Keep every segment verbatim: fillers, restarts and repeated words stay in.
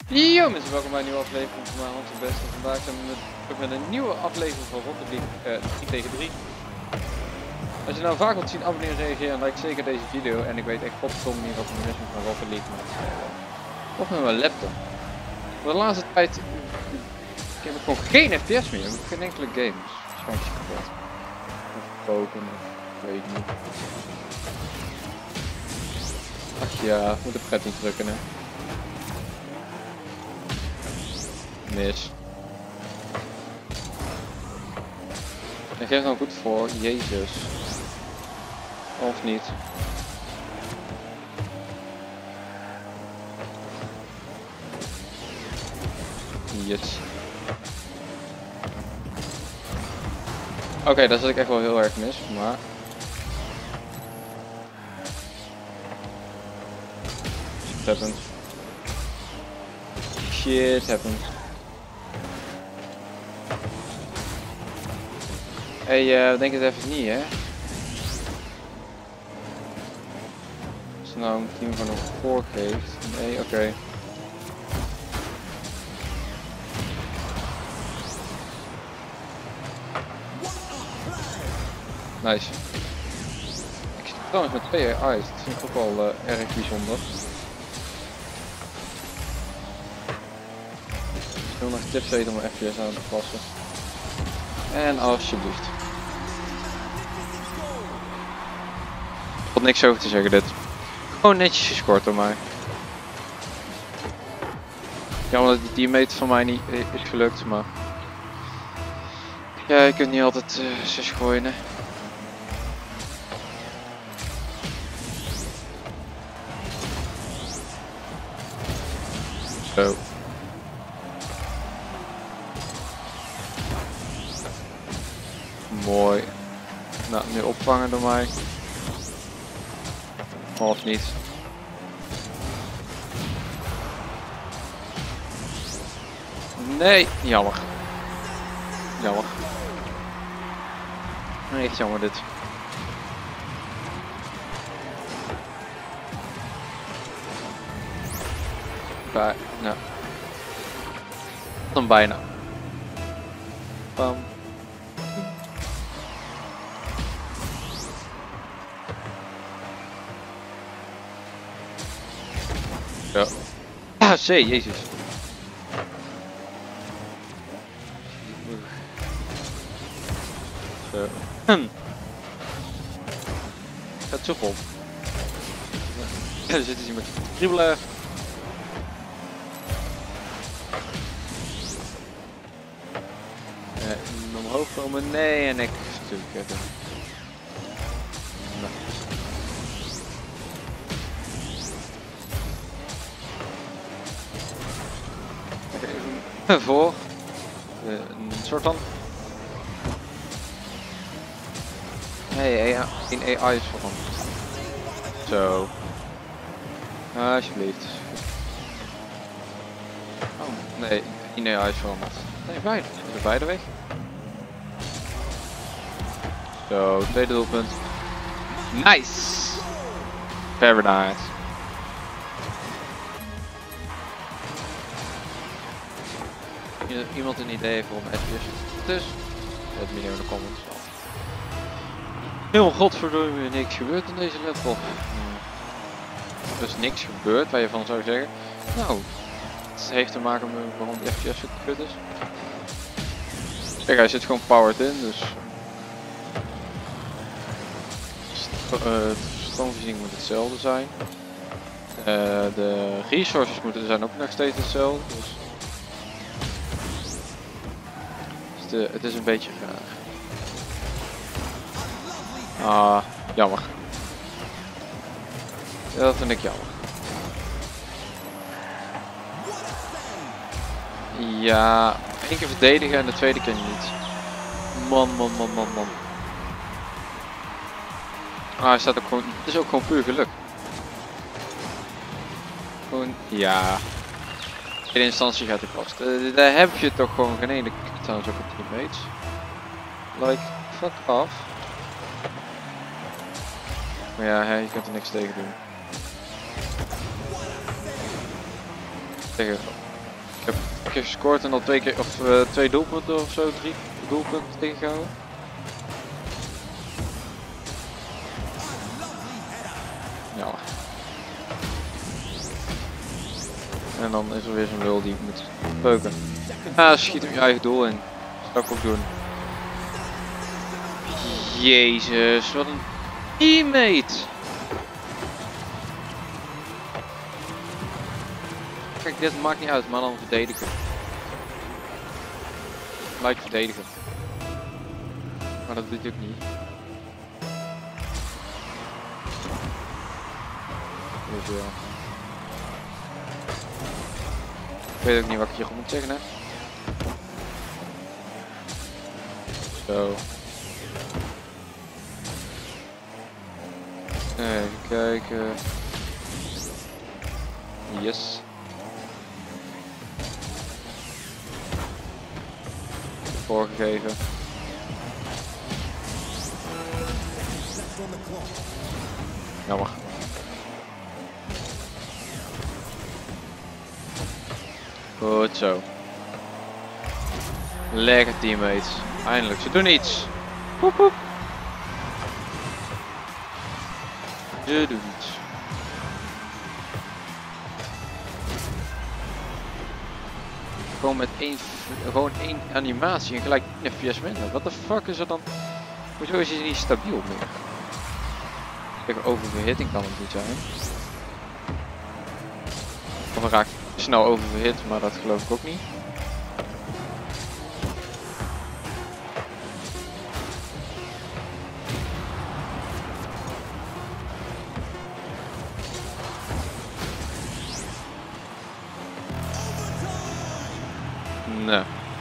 Yo mensen, welkom bij een nieuwe aflevering van mijn Hans en Best. En vandaag zijn we met, terug met een nieuwe aflevering van Rocket League uh, drie tegen drie. Als je nou vaak wilt zien, abonneer, reageer en like zeker deze video. En ik weet echt godverdomme niet wat er mis is met Rocket League. Maar, uh, of met mijn laptop. De laatste tijd ik heb ik gewoon geen F P S meer. Ik heb geen enkele game. Dus waarschijnlijk is het kapot. Of broken, of ik weet het niet. Ach ja, we moeten pret niet drukken hè. Mis. Ik geef dan goed voor, Jezus. Of niet. Yes. Oké, okay, daar zit ik echt wel heel erg mis, maar... Shit happens. Shit happens. Hey, uh, denk het even niet, hè? Als je nou een team van een voor geeft. Nee, oké. Okay. Nice. Ik zit trouwens met twee A I's. Dat vind ik ook wel uh, erg bijzonder. Ik wil nog tips weten om mijn F P S aan te passen. En alsjeblieft. Ik had niks over te zeggen dit. Gewoon netjes gescoord door mij. Jammer dat die teammate van mij niet is gelukt, maar... Ja, je kunt niet altijd uh, zes gooien hè. Zo. Mooi. Nou, nu opvangen door mij. Of niet. Nee, jammer. Jammer. Echt jammer dit. Bij, nou. Dan bijna. Bam. Ja. Ah, C, jezus. Zo. Hm. Gaat zo vol. Ja, er zit iemand dribbelen. Ja, omhoog komen, nee en ik natuurlijk hebben. Nou. Even voor uh, een soort van. Nee, een A I is veranderd. Zo. Alsjeblieft. Oh, nee, een A I is veranderd. Nee, beide. Zijn beide weg. Zo, tweede doelpunt. Nice! Very nice. Iemand een idee heeft voor een F P S? Dus, let me know in de comments. Heel godverdomme, niks gebeurt in deze laptop. Er is niks gebeurd waar je van zou zeggen. Nou, het heeft te maken met waarom de F P S zo kut is. Kijk, hij zit gewoon powered in, dus... Uh, de stroomvoorziening moet hetzelfde zijn. Uh, de resources moeten zijn ook nog steeds hetzelfde. Dus... dus de, het is een beetje raar. Ah, jammer. Ja, dat vind ik jammer. Ja, één keer verdedigen en de tweede keer niet. Man, man, man, man, man. Ah, hij staat ook gewoon. Het is ook gewoon puur geluk. Gewoon, ja. In instantie gaat het vast. Uh, daar heb je toch gewoon geen ene trouwens ook op teammates. Like, fuck off. Maar ja, hè, je kunt er niks tegen doen. Tegen heb een keer gescoord en al twee keer of uh, twee doelpunten of zo, drie doelpunten tegengehouden. Ja. En dan is er weer zo'n lul die ik moet peuken. Ah, schiet hem je eigen doel in. Dat zou ik ook doen. Jezus, wat een teammate! Kijk, dit maakt niet uit, maar dan verdedigen. Gelijk verdedigen. Maar dat doet hij ook niet. Dus ja. Ik weet ook niet wat ik hier moet zeggen, hè. Zo. Even kijken. Yes. Voorgegeven. Jammer. Goed zo. Lekker teammates. Eindelijk, ze doen iets. Woep woep. Ze doen iets. Gewoon met één, gewoon één animatie en gelijk tien F P S minder. Wat de fuck is er dan? Hoezo is hij niet stabiel meer? Kijk, oververhitting kan het niet zijn. Of dan raak ik snel oververhit, maar dat geloof ik ook niet. Nee.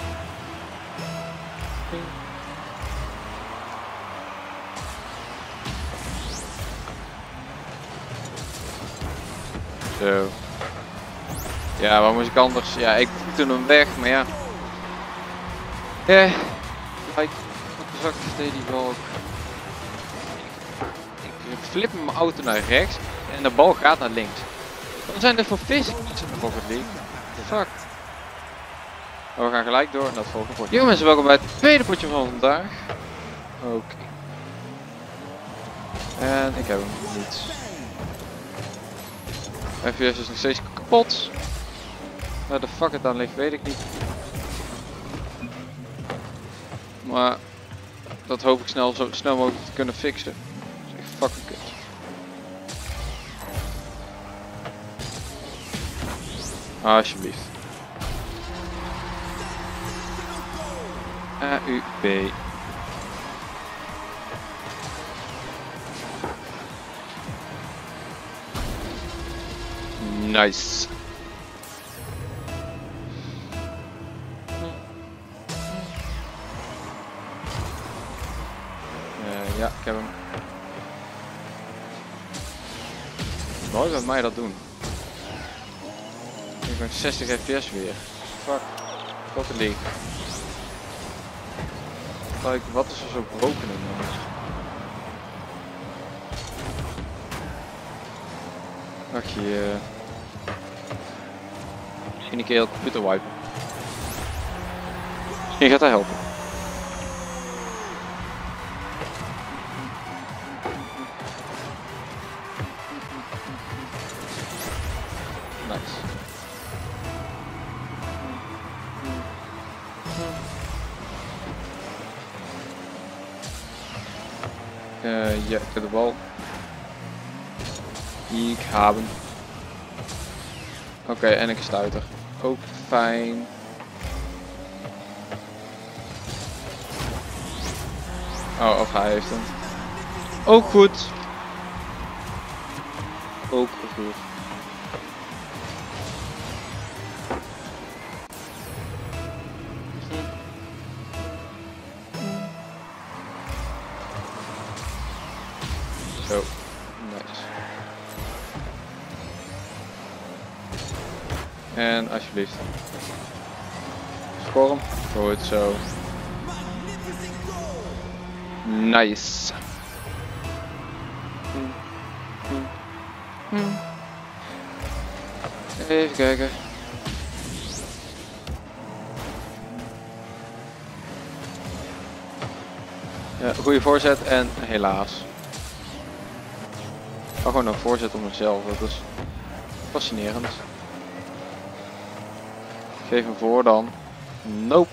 Zo. Ja, waar moest ik anders? Ja, ik voette hem weg, maar ja. Eh. Like, wat de fuck deed die bal ook? Ik flip mijn auto naar rechts en de bal gaat naar links. Wat zijn er voor physics in de Rocket League? What the fuck? Maar we gaan gelijk door naar het volgende potje. Yo mensen, welkom bij het tweede potje van vandaag. Oké. Okay. En ik heb hem niet. F P S is nog steeds kapot. Waar de fuck het aan ligt weet ik niet. Maar dat hoop ik snel, zo snel mogelijk te kunnen fixen. Dat is echt fucking kut. Alsjeblieft. A U B. Nice. Uh, ja, ik heb hem. Nooit met mij dat doen. Ik ben zestig F P S weer. Fuck. Rocket League. Like, wat is er zo broken in jongens? Ach je. Misschien een keer heel computer wipen. Misschien gaat dat helpen. Nice. Uh, ja, ik heb de bal. Ik heb hem. Oké, okay, en ik stuiter. Ook fijn. Oh, of hij heeft hem. Ook goed. Ook goed. Zo, nice. En alsjeblieft. Score hem. Goed zo. Nice. Even kijken. Ja, goede voorzet en helaas. Ik kan gewoon een voorzet om mezelf, dat is fascinerend. Geef hem voor dan. Nope.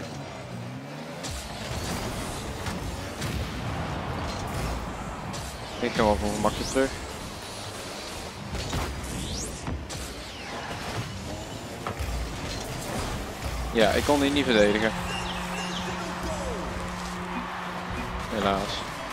Ik ga wel voor een makje terug. Ja, ik kon die niet verdedigen. Helaas.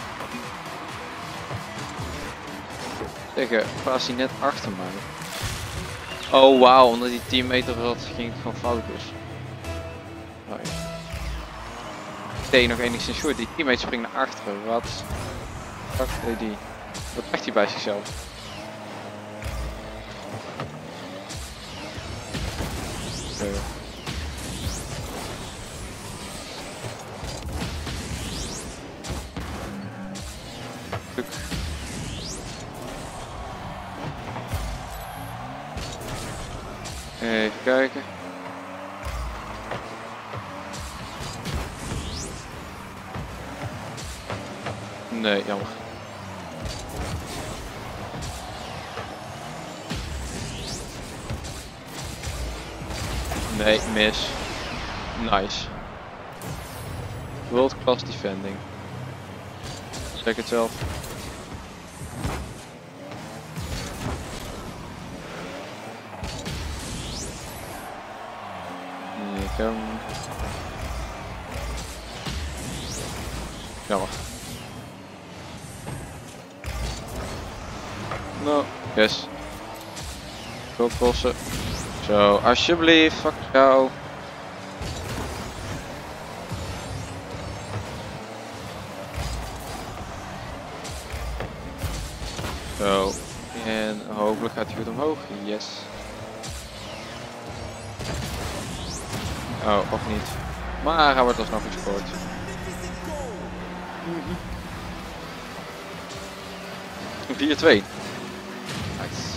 Tegen, was hij net achter mij. Oh wauw, omdat die teammate er zat, ging het gewoon fout dus. Nice. Ik deed nog enigszins short, die teammate springt naar achteren. Wat? Wat deed die? Wat dacht hij bij zichzelf? Okay. Stuk. Even kijken. Nee, jammer. Nee, mis. Nice. World class defending. Check het zelf. Hier kan. Jammer. No, yes. Goed bossen. Zo, alsjeblieft, fuck jou. Zo, en hopelijk gaat hij goed omhoog. Yes. Oh, of niet. Maar hij wordt alsnog gescoord. vier twee. Nice.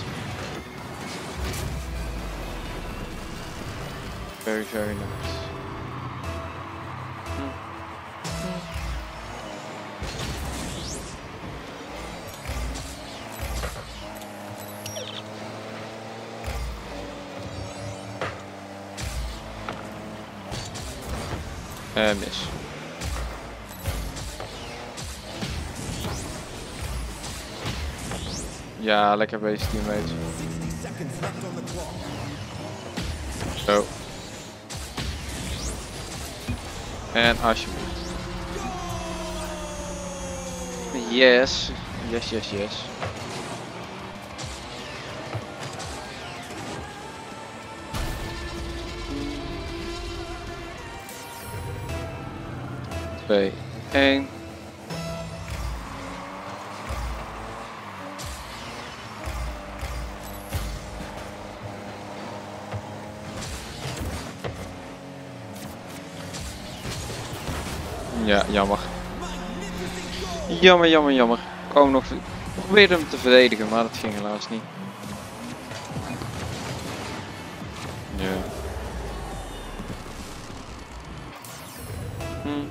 Very, very nice. Hm. En mis. Ja, lekker bezig teammates. Zo. En alsjeblieft. Yes. Yes, yes, yes. twee, één. Ja, jammer. Jammer, jammer, jammer. Ik kwam nog probeerde hem te verdedigen, maar dat ging helaas niet. Ja. Hm.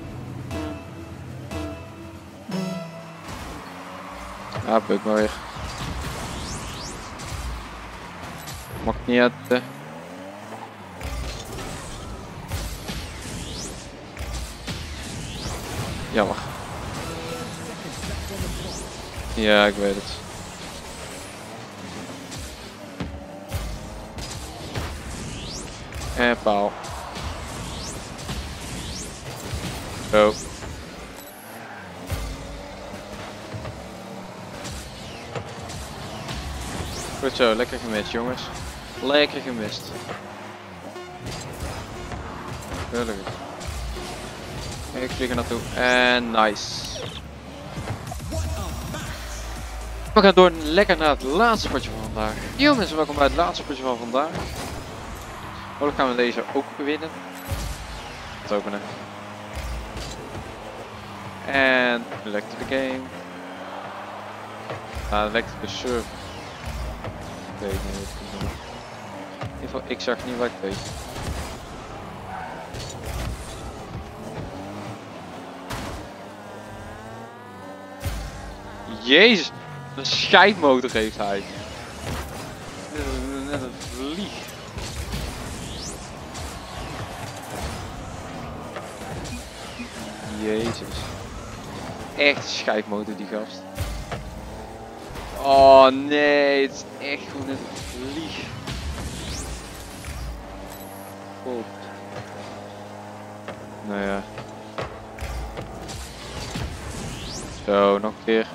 Ja, buk maar weer. Mag niet uit. Uh. Jammer. Ja, ik weet het. En paal. Zo. Goed zo, lekker gemist jongens. Lekker gemist. Gelukkig. Ik vlieg er naartoe. En nice. We gaan door lekker naar het laatste potje van vandaag. Yo mensen, welkom bij het laatste potje van vandaag. Hopelijk gaan we deze ook winnen. Het openen. En lekte de game. Ah, lekte de server. Ik weet niet hoe het kan doen. In ieder geval, ik zag niet wat ik deed. Jezus, een scheidmotor heeft hij. Net een vlieg. Jezus. Echt een scheidmotor die gast. Oh nee, het is echt gewoon net een vlieg. God. Nou ja. Zo, nog een keer.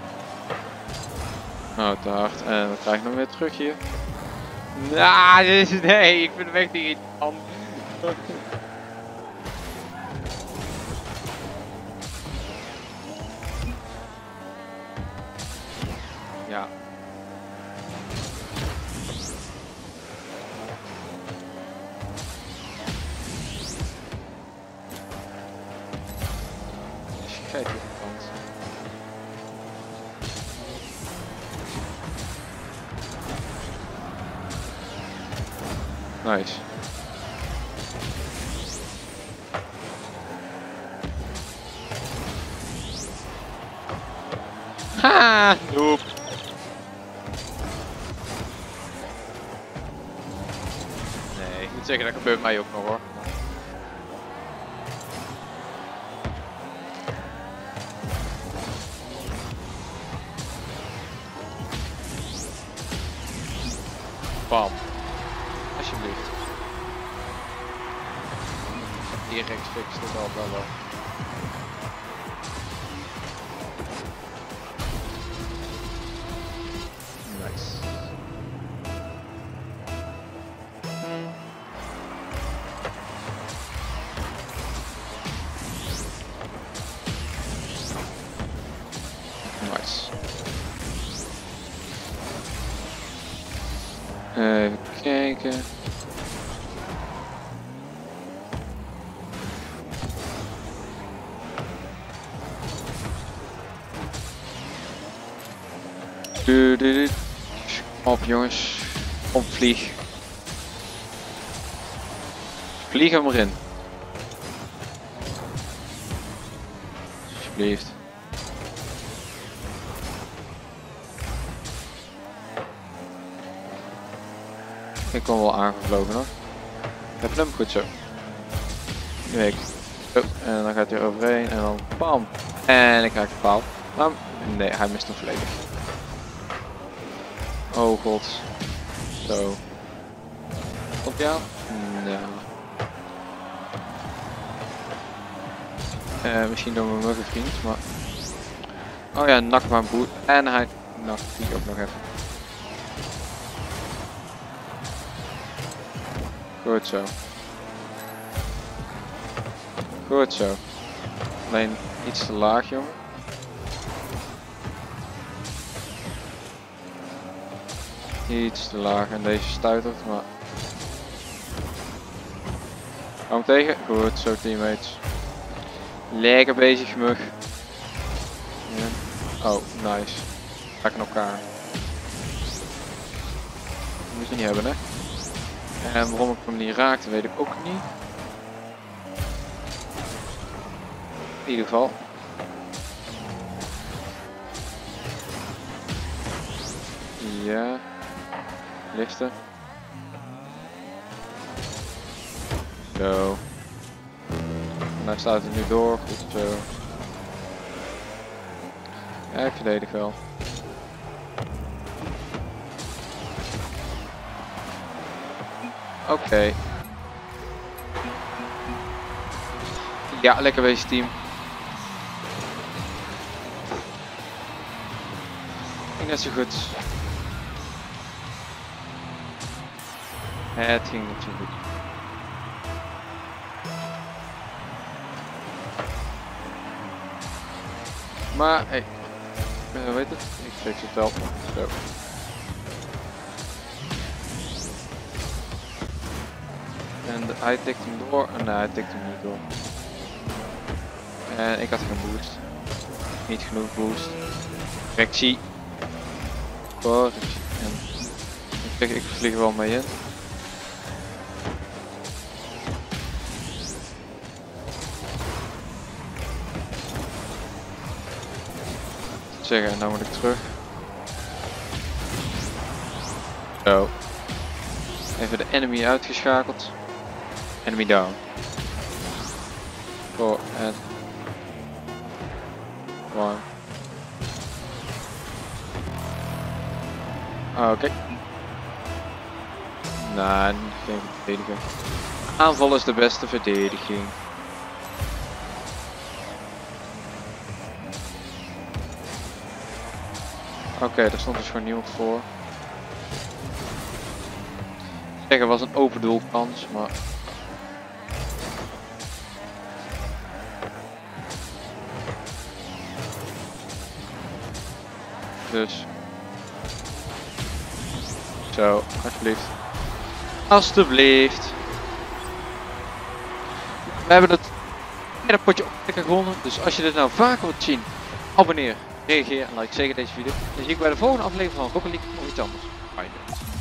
Oh, te hard. En we krijgen hem weer terug hier. Nou, dit is... Nee, ik vind hem echt niet irritant. Ja. Schijt op de kant. Nice. Ha! Nope. Nee, ik moet zeggen, dat gebeurt mij ook nog hoor. Bam. Alsjeblieft. Hier rechts fixt het al wel wel. Nice. Hmm. Nice. Even kijken. Du, du, du. Kom op jongens. Kom vlieg. Vlieg hem erin. Alsjeblieft. Ik kom wel aangevlogen hoor. Heb je hem goed zo. Nu ik. Oh, en dan gaat hij er overheen en dan bam. En ik krijg de paal. Maar nee, hij mist hem volledig. Oh god. Zo. Op jou? Nou. Uh, misschien door mijn muggen vriend, maar... Oh ja, nak maar een boer. En hij nakt die ook nog even. Goed zo. Goed zo. Alleen iets te laag, jongen. Iets te laag en deze stuitert, maar... Hou hem tegen. Goed zo, teammates. Lekker bezig, mug. Ja. Oh, nice. Raken elkaar. Dat moet je niet hebben, hè. En waarom ik hem niet raakte, weet ik ook niet. In ieder geval. Ja. Liften. Zo. En hij staat er nu door. Goed zo. Ja, ik verdedig wel. Oké. Okay. Ja, lekker bezig team. Ging net zo goed. Het ging net zo goed. Maar, hey, uh, weet het? Ik fix het wel. Zo. En de, hij tikt hem door. En nee, hij tikt hem niet door. En ik had geen boost. Niet genoeg boost. Correctie. Correctie. En ik, ik vlieg er wel mee in. Zeggen, en dan moet ik terug. Zo. Even de enemy uitgeschakeld. Enemy down. Four and one. Oké. Okay. Nee, geen verdediging. Aanval is de beste verdediging. Oké, okay, daar stond dus gewoon niemand voor. Zeggen was een open doelkans, maar. Dus. Zo, alsjeblieft. Alsjeblieft. We hebben het derde potje lekker gewonnen. Dus als je dit nou vaker wilt zien, abonneer, reageer en like zeker deze video. Dan zie ik bij de volgende aflevering van Rocket League of iets anders. Bye.